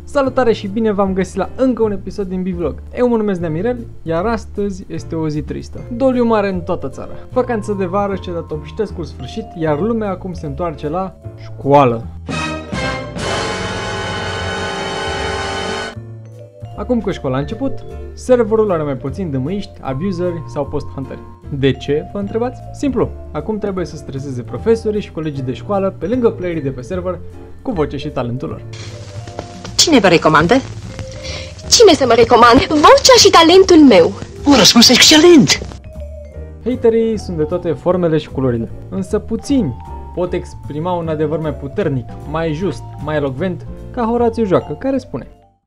Salutare și bine v-am găsit la încă un episod din Bivlog. Eu mă numesc Neamirel, iar astăzi este o zi tristă. Doliu mare în toată țara. Vacanță de vară și dat obștesc sfârșit, iar lumea acum se întoarce la școală. Acum că școala a început, serverul are mai puțin dămâiști, abuseri sau post-hunteri. De ce, vă întrebați? Simplu, acum trebuie să streseze profesorii și colegii de școală pe lângă playerii de pe server cu voce și talentul lor. Cine vă recomandă? Cine să mă recomand? Vocea și talentul meu. Un răspuns excelent! Haterii sunt de toate formele și culorile, însă puțini pot exprima un adevăr mai puternic, mai just, mai elocvent, ca Horațiu Joacă, care spune: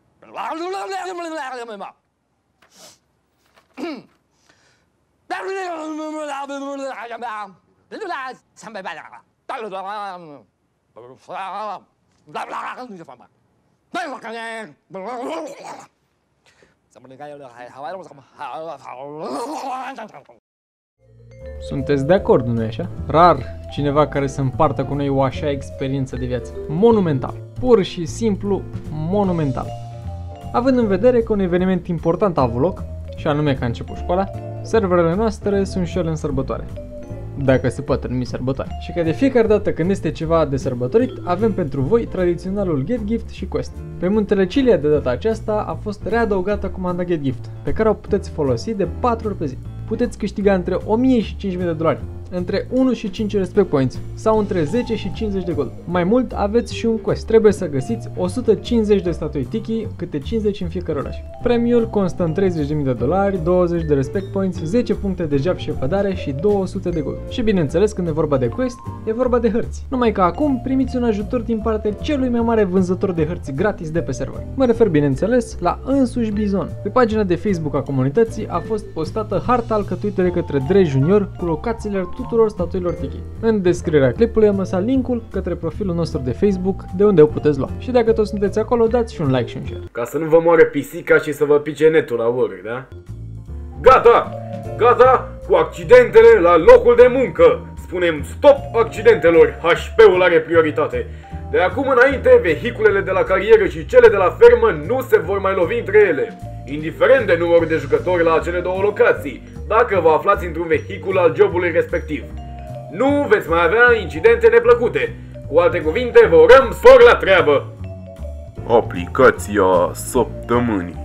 Sunteți de acord, nu-i așa? Rar cineva care să împartă cu noi o așa experiență de viață. Monumental. Pur și simplu monumental. Având în vedere că un eveniment important a avut loc, și anume că a început școala, serverele noastre sunt și ele în sărbătoare. Dacă se poate numi sărbătoare. Și că de fiecare dată când este ceva de sărbătorit, avem pentru voi tradiționalul Get Gift și Quest. Pe muntele Cilia de data aceasta a fost readăugată comanda Get Gift, pe care o puteți folosi de 4 ori pe zi. Puteți câștiga între 1000 și 5000 de dolari, între 1 și 5 respect points sau între 10 și 50 de gold. Mai mult aveți și un quest. Trebuie să găsiți 150 de statui Tiki, câte 50 în fiecare oraș. Premiul constă în 30.000 de dolari, 20 de respect points, 10 puncte de job și evadare și 200 de gold. Și bineînțeles, când e vorba de quest, e vorba de hărți. Numai că acum primiți un ajutor din partea celui mai mare vânzător de hărți gratis de pe server. Mă refer bineînțeles la însuși Bizon. Pe pagina de Facebook a comunității a fost postată harta alcătuită de către Dre Junior cu locațiile tuturor statuilor Tiki. În descrierea clipului am lăsat linkul către profilul nostru de Facebook, de unde o puteți lua. Și dacă toți sunteți acolo, dați și un like și un share. Ca să nu vă moară pisica și să vă pice netul la ori, da? Gata! Gata cu accidentele la locul de muncă! Spunem stop accidentelor, HP-ul are prioritate. De acum înainte, vehiculele de la carieră și cele de la fermă nu se vor mai lovi între ele, indiferent de numărul de jucători la acele două locații, dacă vă aflați într-un vehicul al jobului respectiv. Nu veți mai avea incidente neplăcute. Cu alte cuvinte, vă urăm spor la treabă! Aplicația săptămânii.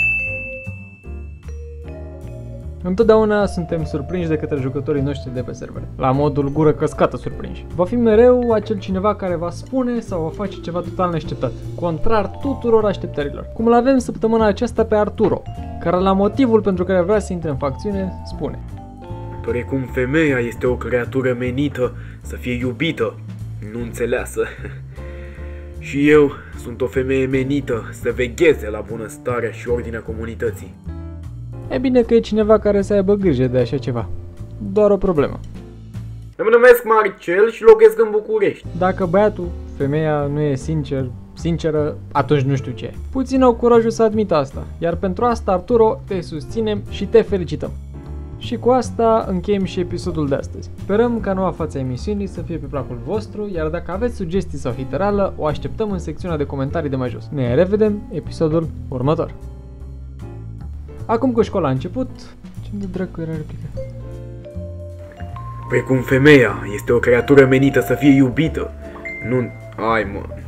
Întotdeauna suntem surprinși de către jucătorii noștri de pe server. La modul gură căscată surprinși. Va fi mereu acel cineva care va spune sau va face ceva total neașteptat, contrar tuturor așteptărilor. Cum îl avem săptămâna aceasta pe Arturo, care la motivul pentru care vrea să intre în facțiune spune: Precum femeia este o creatură menită să fie iubită, nu înțeleasă. Și eu sunt o femeie menită să vegheze la bunăstarea și ordinea comunității. E bine că e cineva care să aibă grijă de așa ceva. Doar o problemă. Îmi numesc Marcel și locuiesc în București. Dacă băiatul, femeia nu e sinceră, atunci nu știu ce e. Puțin au curajul să admită asta, iar pentru asta, Arturo, te susținem și te felicităm. Și cu asta încheiem și episodul de astăzi. Sperăm ca noua față a emisiunii să fie pe placul vostru, iar dacă aveți sugestii sau hiterală, o așteptăm în secțiunea de comentarii de mai jos. Ne revedem episodul următor. Acum că școala a început, ce de dracu era replica? Precum femeia este o creatură menită să fie iubită, nu... Hai mă...